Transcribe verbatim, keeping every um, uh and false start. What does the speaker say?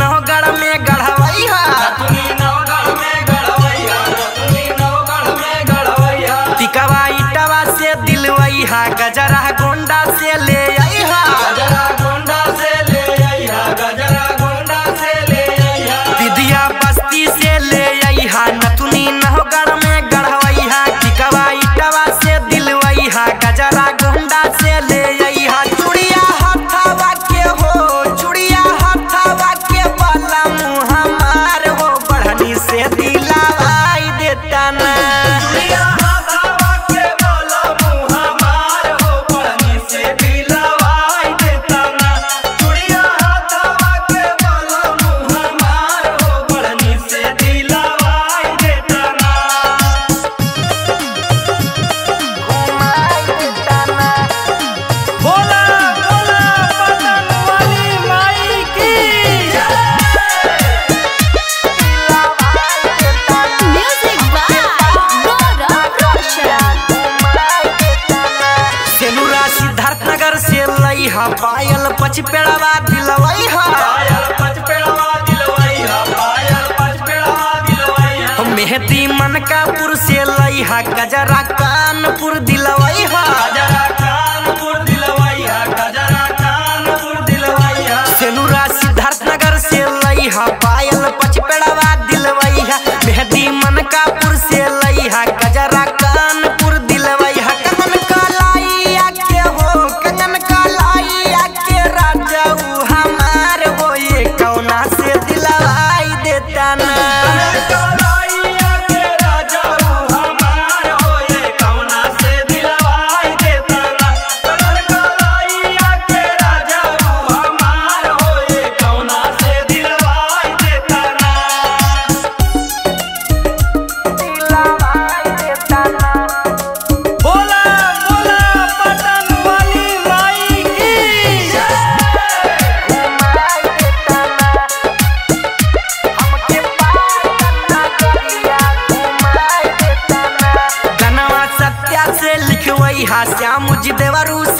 नवगढ़ में गढ़वैया, नथुनी नवगढ़ में गढ़वैया, नथुनी नवगढ़ में गढ़वैया। टिकवा इटवा से दिलवैया, गजरा गोंडा से ले आइहा, गजरा गोंडा से ले आइहा, गजरा गोंडा से ले आइहा। विदिया बस्ती से ले आइहा, नथुनी नवगढ़ में गढ़वैया। टिकवा इटवा से दिलवैया, गजरा गोंडा से ले आइहा। चूड़िया हथवा के हो, चूड़िया हथवा के बाला मुँह हमार हो, बढ़नी से दिलावाई देता ना। चूड़िया हथवा के बाला मुँह हमार हो, बढ़नी से दिलावाई देता ना। चूड़िया हथवा के बाला मुँह हमार हो, बढ़नी से दिलावाई देता ना। घुमाई देता ना। बोला बोला पटन वाली माई की जय। Music by Gaurav Roshan. सेनुरा सिद्धार्थनगर से लइहा, पायल पचपेड़वा दिलवैहा, पायल पचपेड़वा दिलवैहा, पायल पचपेड़वा दिलवैहा। मेहदी मनकापुर से लइहा, गजरा कानपुर दिलवैहा, गजरा कानपुर दिलवैहा, गजरा कानपुर दिलवैहा। सेनुरा सिद्धार्थनगर से लइहा, पायल पचपेड़वा दिलवैहा। मेहदी मनकापुर से लइहा, गजरा कानपुर दिलवैहा। कंगन कलाइया के हो, कंगन कलाइया के राजा ऊ हमार हो, ये कौना से दिलवाई देता ना। कंगन कलाइया के राजा ऊ हमार हो, ये कौना से दिलवाई देता ना। कंगन कलाइया के राजा ऊ हमार हो, ये कौना से दिलवाई देता ना। दिलवाई देता ना। बोला बोला पटन वाली माई की जय। घुमाई देता ना, हमके पाटन नगरिया घुमाई देता ना। गनवा सत्या से लिखवैहा, श्याम जी देवरू